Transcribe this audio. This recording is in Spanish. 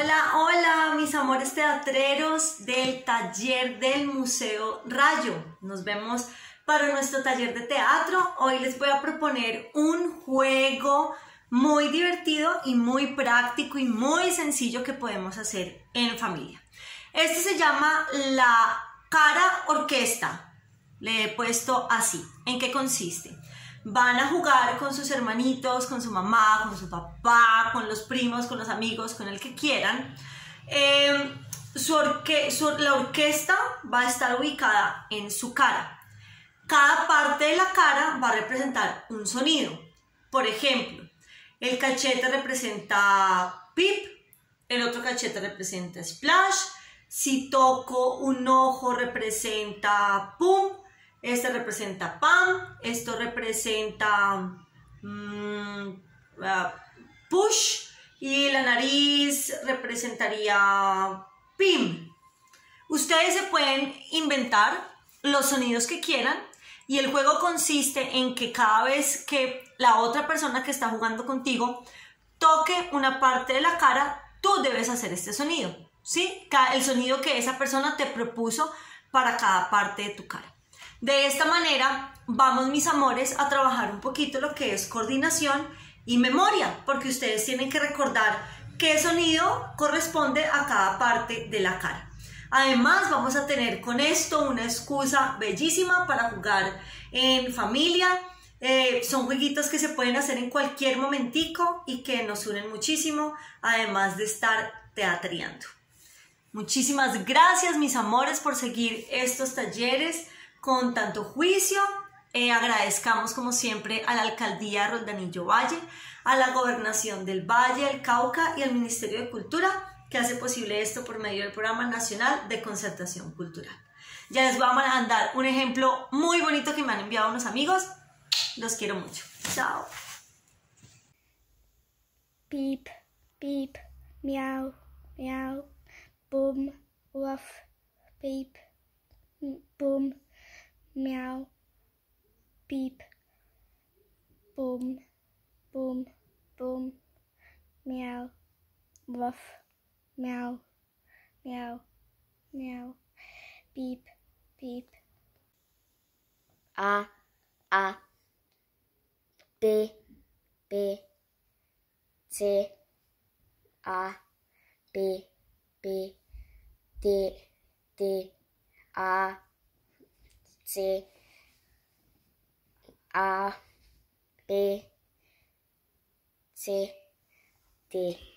Hola, hola, mis amores teatreros del taller del Museo Rayo. Nos vemos para nuestro taller de teatro. Hoy les voy a proponer un juego muy divertido y muy práctico y muy sencillo que podemos hacer en familia. Este se llama la cara orquesta. Le he puesto así. ¿En qué consiste? Van a jugar con sus hermanitos, con su mamá, con su papá, con los primos, con los amigos, con el que quieran. La orquesta va a estar ubicada en su cara. Cada parte de la cara va a representar un sonido. Por ejemplo, el cachete representa pip, el otro cachete representa splash. Si toco un ojo representa pum. Este representa pam, esto representa push y la nariz representaría pim. Ustedes se pueden inventar los sonidos que quieran y el juego consiste en que cada vez que la otra persona que está jugando contigo toque una parte de la cara, tú debes hacer este sonido, ¿sí? El sonido que esa persona te propuso para cada parte de tu cara. De esta manera vamos, mis amores, a trabajar un poquito lo que es coordinación y memoria, porque ustedes tienen que recordar qué sonido corresponde a cada parte de la cara. Además, vamos a tener con esto una excusa bellísima para jugar en familia. Son jueguitos que se pueden hacer en cualquier momentico y que nos unen muchísimo, además de estar teatreando. Muchísimas gracias, mis amores, por seguir estos talleres con tanto juicio. Agradezcamos como siempre a la Alcaldía Roldanillo Valle, a la Gobernación del Valle del Cauca y al Ministerio de Cultura, que hace posible esto por medio del Programa Nacional de Concertación Cultural. Ya les voy a mandar un ejemplo muy bonito que me han enviado unos amigos. Los quiero mucho. Chao. Beep, beep, meow, meow, boom, woof, beep, boom, meow, beep, boom, boom, boom, meow, woof, meow, meow, meow, beep, beep. A, B, B, C, A, B, B, D, D, A, C, A, B, C, D.